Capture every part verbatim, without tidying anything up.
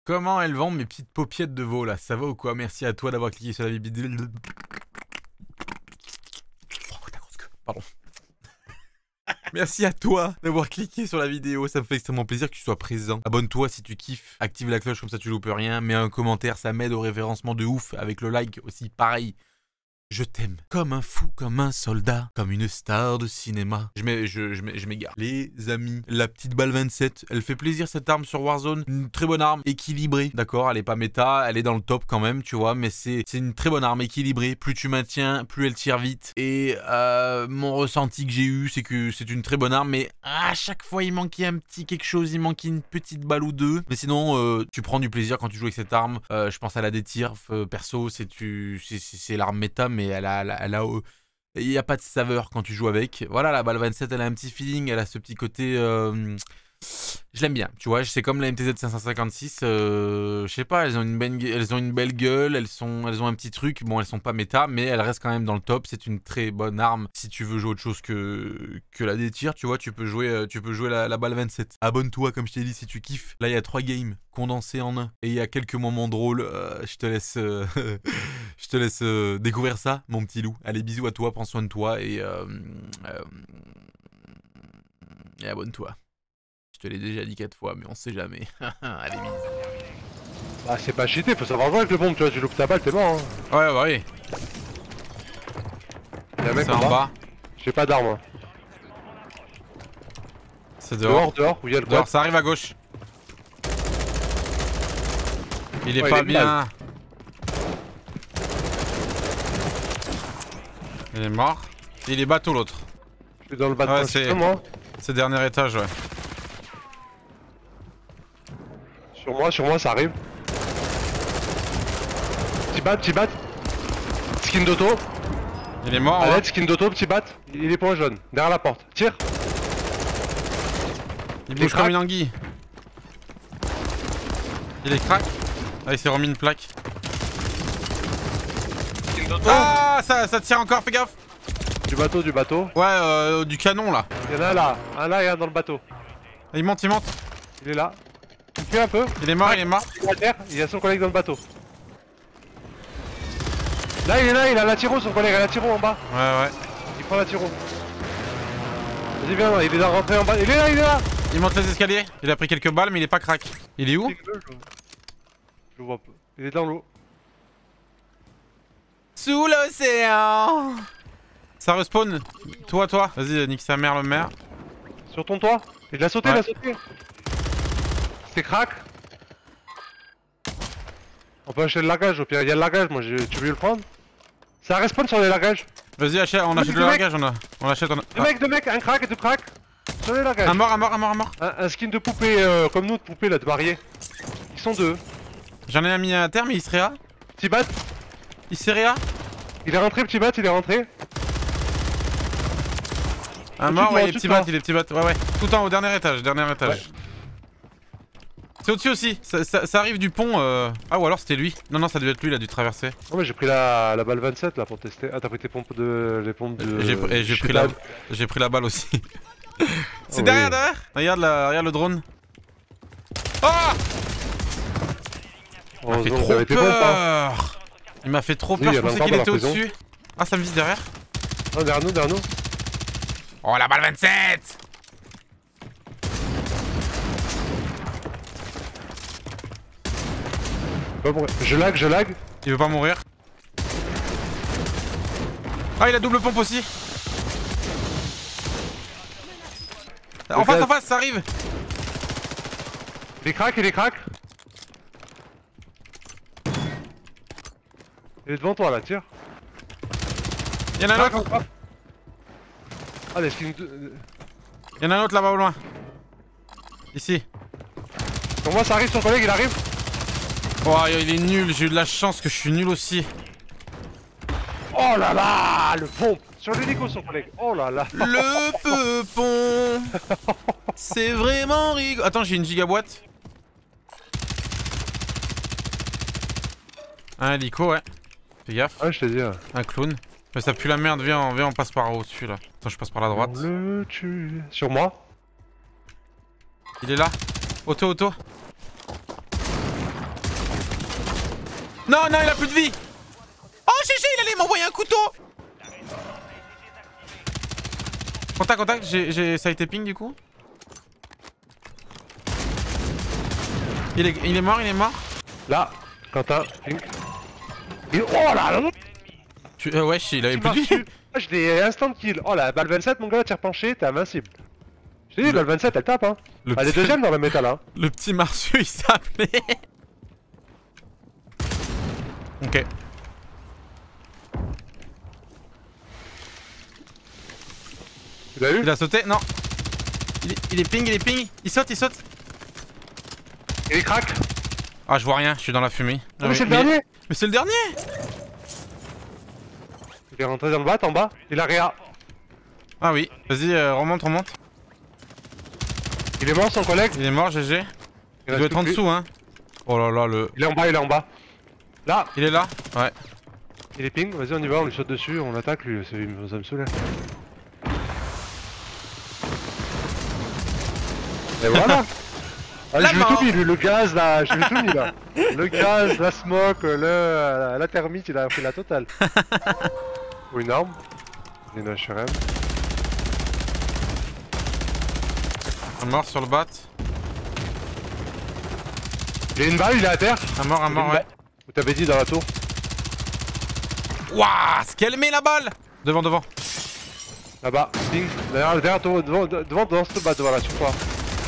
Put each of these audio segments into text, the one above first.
Comment elles vont mes petites paupiettes de veau là? Ça va ou quoi? Merci à toi d'avoir cliqué sur la vidéo. Pardon. Merci à toi d'avoir cliqué sur la vidéo, ça me fait extrêmement plaisir que tu sois présent. Abonne-toi si tu kiffes, active la cloche comme ça tu loupes rien, mets un commentaire, ça m'aide au référencement de ouf, avec le like aussi pareil. Je t'aime comme un fou, comme un soldat, comme une star de cinéma. Je m'égare. Je, je, je m'égare. Les amis, la petite balle vingt-sept, elle fait plaisir cette arme sur Warzone. Une très bonne arme, équilibrée. D'accord, elle est pas méta, elle est dans le top quand même, tu vois. Mais c'est une très bonne arme, équilibrée. Plus tu maintiens, plus elle tire vite. Et euh, mon ressenti que j'ai eu, c'est que c'est une très bonne arme. Mais à chaque fois, il manquait un petit quelque chose. Il manquait une petite balle ou deux. Mais sinon, euh, tu prends du plaisir quand tu joues avec cette arme. Euh, je pense à la détire. Euh, perso, c'est l'arme méta, mais elle a, elle a, elle a euh, il n'y a pas de saveur quand tu joues avec. Voilà, la balle vingt-sept, elle a un petit feeling, elle a ce petit côté... Euh, je l'aime bien, tu vois, c'est comme la M T Z cinq cent cinquante-six, euh, je sais pas, elles ont, une belle, elles ont une belle gueule, elles, sont, elles ont un petit truc, bon, elles sont pas méta, mais elles restent quand même dans le top, c'est une très bonne arme. Si tu veux jouer autre chose que, que la détire, tu vois, tu peux jouer, tu peux jouer la, la balle vingt-sept. Abonne-toi, comme je t'ai dit, si tu kiffes. Là, il y a trois games condensés en un, et il y a quelques moments drôles, euh, je te laisse, euh, je te laisse euh, découvrir ça, mon petit loup. Allez, bisous à toi, prends soin de toi, et, euh, euh, et abonne-toi. Je te l'ai déjà dit quatre fois, mais on sait jamais. Allez, bisous. Bah, c'est pas cheaté, faut savoir jouer avec le bombe, tu vois, tu loupes ta balle, t'es mort. Hein. Ouais, bah oui. Y'a un mec en bas. bas. J'ai pas d'arme. C'est dehors. Dehors, dehors, où il y a le dehors, ça arrive à gauche. Il est ouais, pas il est bien. Mal. Il est mort. Il est bateau l'autre. Je suis dans le bateau, ouais, c'est moi. C'est dernier étage, ouais. Sur moi, sur moi, ça arrive. Petit bat, petit bat. Skin d'auto. Il est mort. Allez, ouais. Skin d'auto, petit bat. Il est point jaune. Derrière la porte. Tire. Il bouge comme une anguille. Il est crack. Ah, il s'est remis une plaque. Skin d'auto. Ah, ça, ça tire encore, fais gaffe. Du bateau, du bateau. Ouais, euh, du canon là. Il y en a un là. Un là et un dans le bateau. Il monte, il monte. Il est là. Il fait un peu. Il est mort, ah, il est mort. Il y a son collègue dans le bateau. Là, il est là, il a la tiro, son collègue a la tiro en bas. Ouais, ouais. Il prend la tiro. Vas-y, viens, il est là, rentré en bas. Il est là, il est là. Il monte les escaliers. Il a pris quelques balles, mais il est pas crack. Il est où? Je le vois pas. Il est dans l'eau. Sous l'océan. Ça respawn. Toi, toi. Vas-y, nique sa mère, le maire. Sur ton toit. Il a sauté, ouais. Il a sauté. C'est crack. On peut acheter le largage au pire, il y a le largage, moi je... tu veux le prendre? Ça respawn sur les largages. Vas-y, achète, on achète le largage, on a. On achète, on a. Deux mecs, deux mecs, un crack et deux cracks. Sur les largages. Un mort, un mort, un mort, un mort. Un, un skin de poupée euh, comme nous, de poupée là, de mariés. Ils sont deux. J'en ai un mis à terre, mais il serait là. Petit bat. Il serait là. Il est rentré, petit bat, il est rentré. Un mort, ouais, il est petit bat, il est petit bat. Ouais, ouais. Tout en haut, dernier étage, dernier étage. Ouais. C'est au-dessus aussi, ça, ça, ça arrive du pont. Euh... Ah, ou alors c'était lui. Non, non, ça devait être lui, il a dû traverser. Non, mais j'ai pris la, la balle vingt-sept là pour tester. Ah, t'as pris tes pompes de. Les pompes de. J'ai pris, la... pris la balle aussi. C'est oh, derrière, oui. derrière. Regarde, la... Regarde le drone. Oh, il m'a fait trop peur. Bon, il m'a fait trop peur, oui, je pensais qu'il était au-dessus. Ah, ça me vise derrière. Non, derrière nous, derrière nous. Oh, la balle vingt-sept. Je lag, je lag. Il veut pas mourir. Ah, il a double pompe aussi. En face, en face, ça arrive. Il est crack, il est crack. Il est devant toi là, tire. Il y en a un autre. Ah, les skins. Il y en a un autre là-bas au loin. Ici. Pour moi, ça arrive, son collègue, il arrive. Oh, il est nul, j'ai eu de la chance que je suis nul aussi. Oh là là, le pompe. Sur l'hélico, son collègue. Oh là là. Le peupon. C'est vraiment rigolo. Attends, j'ai une gigaboîte. Un hélico, ouais. Fais gaffe. Ouais, je t'ai dit. Ouais. Un clown. Mais ça pue la merde, viens, viens on passe par au-dessus là. Attends, je passe par la droite. On le tue. Sur moi. Il est là. Auto, auto. Non, non, il a plus de vie. Oh, G G, il allait m'envoyer un couteau. Contact, contact, j'ai, ça a été ping du coup. Il est, il est mort, il est mort. Là, Quentin, ping. Il... Oh là là. Tu... Euh, wesh, il avait plus de vie. Je l'ai instant kill. Oh la balle vingt-sept, mon gars, tire penché, t'es invincible. Je t'ai dit, le... balle vingt-sept, elle tape, hein. Le elle est deuxième dans la métal, hein. Le petit Marsu, il s'appelait. Ok. Tu l'as eu? Il a sauté? Non. Il est, il est ping, il est ping. Il saute, il saute. Il est crack. Ah, je vois rien, je suis dans la fumée. Non, mais c'est le mais... dernier. Mais c'est le dernier. Il est rentré dans le bat en bas. Il a réa. Ah oui, vas-y, euh, remonte, remonte. Il est mort son collègue. Il est mort, G G. Il, il doit être en dessous, hein. Oh là là, le... Il est en bas, il est en bas. Là. Il est là. Ouais. Il est ping, vas-y on y va, on lui saute dessus, on l'attaque lui, ça me saoule. Et voilà. Ah, j'ai vu tout mis lui, le gaz là, j'ai vu tout mis là. Le gaz, la smoke, le, la, la thermite, il a pris la totale. Ou une arme. Une H R M. Un mort sur le bat. Il y a une balle, il est à terre. Un mort, un mort, ouais. Vous t'avais dit dans la tour. Wouah, ce qu'elle met la balle. Devant, devant. Là-bas, ping. Derrière, derrière toi, devant, devant, dans ce bat, voilà, sur toi.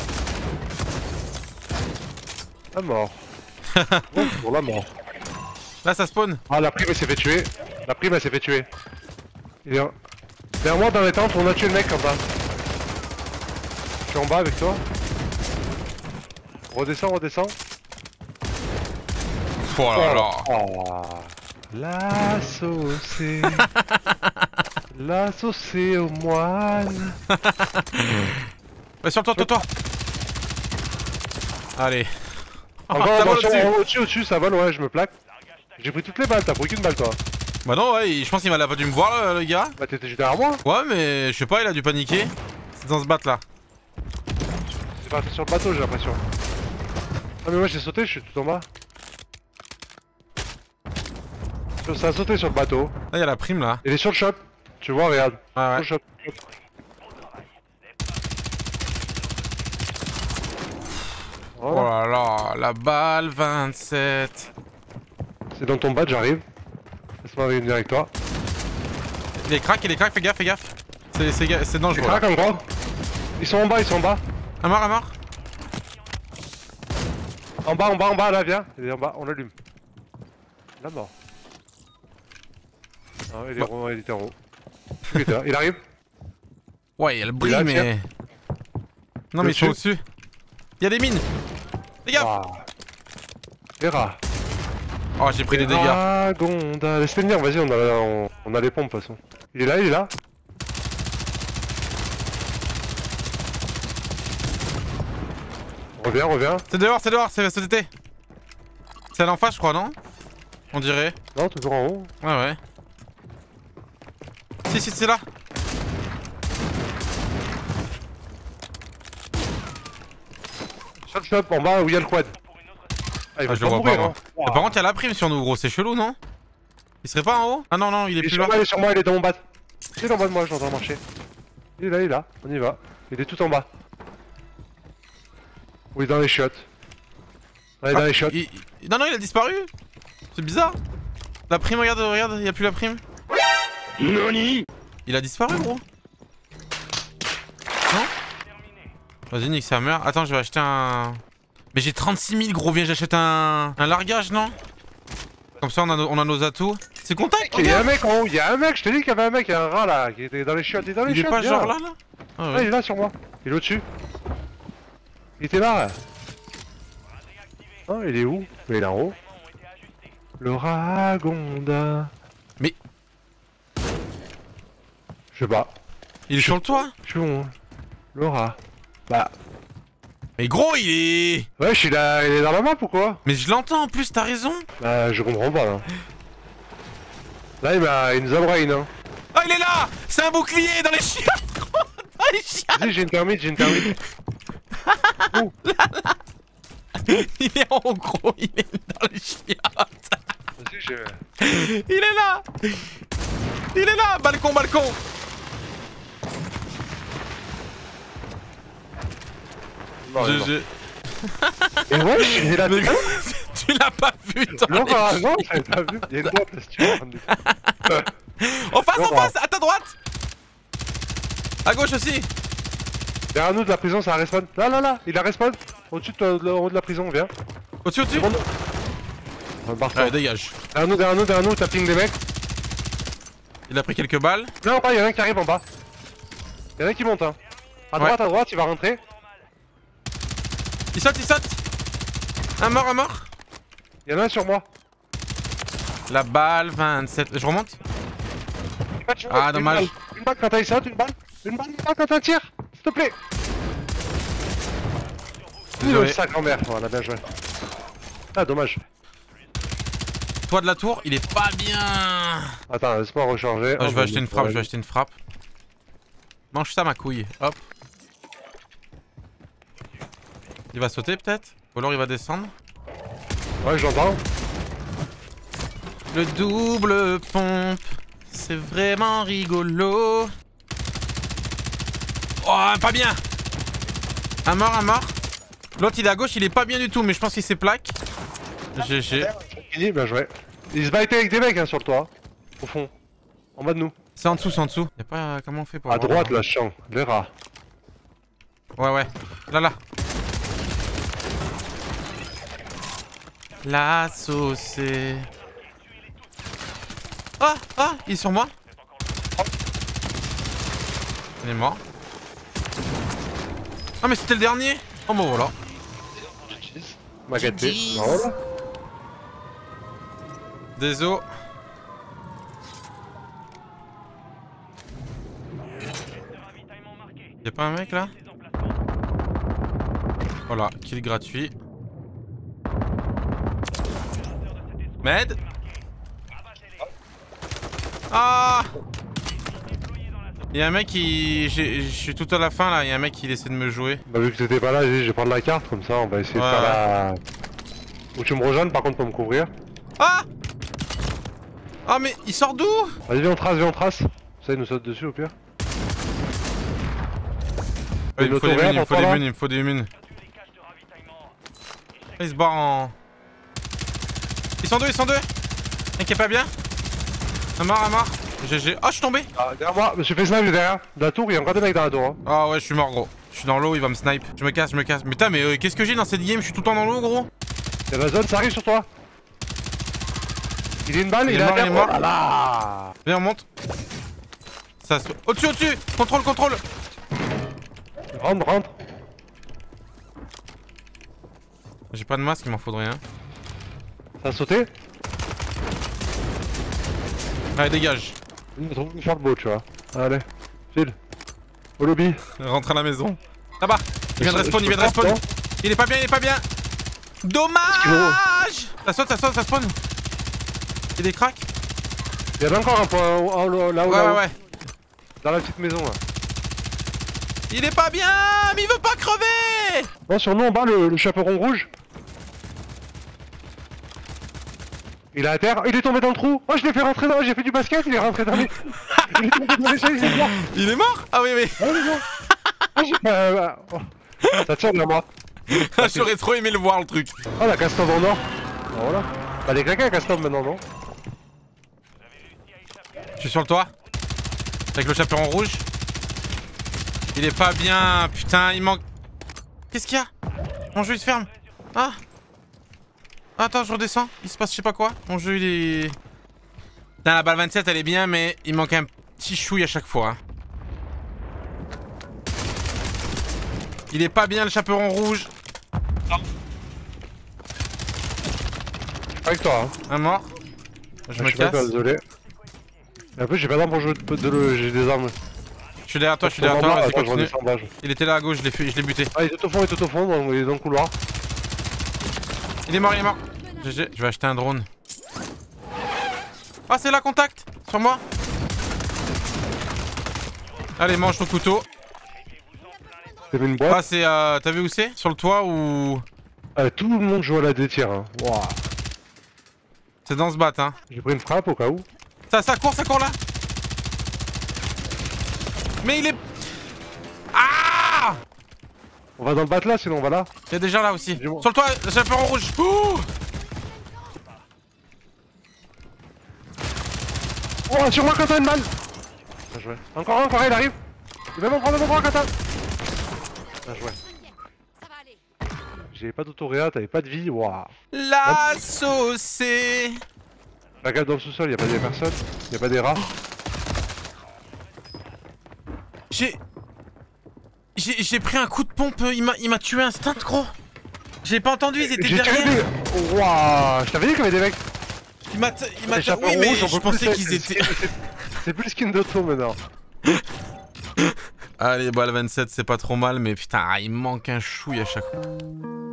La mort. Oh, pour la mort. Là, ça spawn. Ah, la prime, elle s'est fait tuer. La prime, elle s'est fait tuer. Il est... Derrière moi, dans les tentes, on a tué le mec en bas. Je suis en bas avec toi. Redescends, redescends. Oh là là. Oh. La saucée. La saucée au moine. Ouais, sur toi, toi, toi. Allez. Encore, ça vole au-dessus. Au-dessus, au-dessus, ça vole, ouais, je me plaque. J'ai pris toutes les balles, t'as pris qu'une balle toi. Bah non, ouais, je pense qu'il m'a pas dû me voir le, le gars. Bah t'étais juste derrière moi. Ouais, mais je sais pas, il a dû paniquer. C'est dans ce bat là. C'est parti sur le bateau, j'ai l'impression. Ah, mais moi j'ai sauté, je suis tout en bas. Ça a sauté sur le bateau. Là, il y a la prime là. Il est sur le shop. Tu vois, regarde. Ah ouais. Sur le shop. Voilà. Oh là là, la balle vingt-sept. C'est dans ton badge, j'arrive. Laisse-moi venir avec toi. Il est crack, il est crack, fais gaffe, fais gaffe. C'est dangereux. Il est crack encore. Ils sont en bas, ils sont en bas. Un mort, un mort. En bas, en bas, en bas, là, viens. Il est en bas, on l'allume. La mort. Ah, il est bah. rond, il était en haut. Il était là, il arrive. Ouais, il y a le bruit, mais. Tiens. Non, mais ils sont au-dessus. Il y a des mines. Fais gaffe. Ah. Les rats. Oh, j'ai pris des dégâts. Ah, Gonda. Laisse-les venir, vas-y, on a, on, on a les pompes de toute façon. Il est là, il est là. Reviens, reviens. C'est dehors, c'est dehors, c'est cet été. C'est à l'en face, je crois, non? On dirait. Non, toujours en haut. Ouais, ouais. Si, si, c'est là. Shot, shot, en bas où il y a le quad. Ah, il va ah, je le vois mourir, pas, hein. Wow. Par contre, il y a la prime sur nous, gros, c'est chelou, non? Il serait pas en haut? Ah non, non, il est il plus est là. Moi, il est sur moi, il est dans mon bat. Il est en bas de moi, je l'entends marcher. Il est là, il est là, on y va. Il est tout en bas. Oui, dans les shots. Ouais, ah, dans les shots. Il... Non, non, il a disparu. C'est bizarre. La prime, regarde, regarde, il y a plus la prime. Noni. Il a disparu, gros. Non? Vas-y, nique sa mère. Attends, je vais acheter un... Mais j'ai trente-six mille, gros, viens, j'achète un... un largage, non? Comme ça, on a, on a nos atouts. C'est contact. Il y a un mec en haut, il y a un mec, je t'ai dit qu'il y avait un mec, il y a un rat là, qui était dans les chiottes, il est dans les il chiottes. Il est pas genre là, là, ah, ouais. Ah, il est là sur moi, il est au-dessus. Il était là. Oh, il est où? Mais il est en haut. Le Ragonda. Mais... Je sais pas. Il est sur le toit? Je suis où? Le rat. Bah... Mais gros, il est... Wesh, il, a... il est dans la map ou quoi? Mais je l'entends en plus, t'as raison. Bah, je comprends pas là. Là, il, m'a... il nous a brain, hein. Ah, il est là. C'est un bouclier dans les chiottes. Dans les chiottes. Vas-y, j'ai une thermite, j'ai une thermite. Là, là. Il est en gros, il est dans les chiottes. j'ai... Il est là. Il est là. Balcon, balcon. Non, G G. Et ouais, j'ai la tête. Tu l'as pas vu, toi. Non, bah, non, j'avais pas vu. Il y a une boîte là si tu veux. En face, Non, en face, à ta droite. À gauche aussi. Derrière nous de la prison, ça a respawn. Là, là, là, il a respawn. Au-dessus de, de, de la prison, viens. Au-dessus, au-dessus. Ouais, dégage. Derrière nous, derrière nous, derrière nous, t'as ping des mecs. Il a pris quelques balles. Là en bas, y'en a un qui arrive en bas. Y'en a un qui monte, hein. À droite, ouais. À droite, il va rentrer. Il saute, il saute. Un mort, un mort. Y'en a un sur moi. La balle, vingt-sept. Je remonte. Ah, une dommage. Balle. Une balle quand t'as saute, une balle. Une balle, une balle quand t'as un tir. S'il te plaît. Désolé. Sa grand-mère, voilà, bien joué. Ah, dommage. Toi de la tour, il est pas bien. Attends, laisse-moi recharger. Ah, je vais acheter une frappe, je vais acheter une frappe. Mange ça, ma couille. Hop. Il va sauter peut-être. Ou alors il va descendre. Ouais, j'entends. Le double pompe, c'est vraiment rigolo. Oh, pas bien. Un mort, un mort. L'autre il est à gauche, il est pas bien du tout, mais je pense qu'il s'est plaque. G G. Fini, bien joué. Il se battait avec des mecs hein, sur le toit. Au fond. En bas de nous. C'est en dessous, c'est en dessous. Y'a pas comment on fait pour. À droite, là, champ. Les rats. Ouais, ouais. Là, là. La saucée. Ah, ah, il est sur moi. Il est mort. Ah, mais c'était le dernier. Oh, bon, voilà. M'a gâté. Voilà. Désolé. Y'a pas un mec là? Voilà, kill gratuit. Med. Ah! Y'a un mec qui... Je suis tout à la fin là, y'a un mec qui essaie de me jouer. Bah vu que t'étais pas là, j'ai dit je vais prendre la carte comme ça, on va essayer ouais, de faire ouais. la... Ou tu me rejoignes par contre pour me couvrir. Ah! Ah mais il sort d'où? Vas-y viens on trace, viens on trace. Ça il nous saute dessus au pire. Ouais, il me faut des mines, il me faut des mines, il me faut des mines. Il se barre en... Ils sont deux, ils sont deux. Un qui est pas bien. Un mort, un mort. G G. Oh, je suis tombé. Ah, derrière moi, je me suis fait snipe derrière. De la tour, il y a encore des mecs dans la tour. Hein. Ah ouais, je suis mort, gros. Je suis dans l'eau, il va me snipe. Je me casse, je me casse. Mais putain, mais euh, qu'est-ce que j'ai dans cette game? Je suis tout le temps dans l'eau, gros. Y'a la zone, ça arrive sur toi. Il est une balle, il, il est mort, il est mort. Oh là. Viens, on monte. Ça se... Au-dessus, au-dessus. Contrôle, contrôle. Rentre, rentre. J'ai pas de masque, il m'en faudrait un. Ça a sauté? Allez, dégage. Il me trouve une faire le beau, tu vois. Allez, file. Au lobby. Rentre à la maison. Là-bas. Il vient de respawn, il vient de respawn. Il est pas bien, il est pas bien. Dommage. Ça saute, ça saute, ça spawn. Il y a des cracks. Il y en a encore un point là-haut, là-haut. Ouais, ouais, ouais. Dans la petite maison là. Il est pas bien, mais il veut pas crever. Bon, sur nous en bas, le, le chaperon rouge. Il est à terre, il est tombé dans le trou. Oh, je l'ai fait rentrer dans, j'ai fait du basket, il est rentré dans les... il est tombé dans les chaises, il est mort. Il est mort? Ah oui, oui. Ah, il est mort. Ah, j'ai... Euh, oh. Ça tire de moi. J'aurais trop aimé le voir, le truc. Oh, la Castom en or. Voilà. Bah, les claqués à Castom maintenant, non? Je suis sur le toit. Avec le chaperon rouge. Il est pas bien. Putain, il manque... Qu'est-ce qu'il y a? Mon jeu, il se ferme. Ah. Attends, je redescends. Il se passe je sais pas quoi. Mon jeu, il est... Putain, la balle vingt-sept, elle est bien, mais il manque un petit chouille à chaque fois. Hein. Il est pas bien, le chaperon rouge. Avec toi, hein. Un mort. Je ah, me je casse. Pas, désolé. Et un peu, j'ai pas d'armes pour jouer de, de l'eau, j'ai des armes. Je suis derrière toi, je suis derrière toi. Attends, continue. Il était là à gauche, je l'ai buté. Ah, il est tout au fond, il est tout au fond, donc il est dans le couloir. Il est mort, il est mort. G G, je vais acheter un drone. Ah, c'est là, contact. Sur moi. Allez, mange ton couteau. T'as vu une boîte? Ah, c'est... Euh, T'as vu où c'est? Sur le toit ou... Ah, tout le monde joue à la détire. Hein. Wow. C'est dans ce bat, hein. J'ai pris une frappe au cas où. Ça, ça court, ça court là. Mais il est... Ah! On va dans le bat là, sinon on va là. Il y a des gens là aussi. Sur le toit, j'ai un peu en rouge. Oh, oh, sur moi, Quentin, une balle. Bien joué. Encore un, encore un, il arrive. Il va m'en prendre mon bras, Quentin. Bien joué. J'avais pas d'autoréa, t'avais pas de vie, waouh. La saucée. Regarde dans le sous-sol, y'a pas des personnes, y'a pas des rats. J'ai... J'ai pris un coup de pompe, il m'a tué instant, gros. J'ai pas entendu, ils étaient derrière. Des... Waouh, je t'avais dit qu'il y avait des mecs. Il m'a il m'a oui, mais je pensais qu'ils étaient... C'est plus le skin d'auto maintenant. Allez, balle vingt-sept, c'est pas trop mal, mais putain, il me manque un chouille à chaque fois.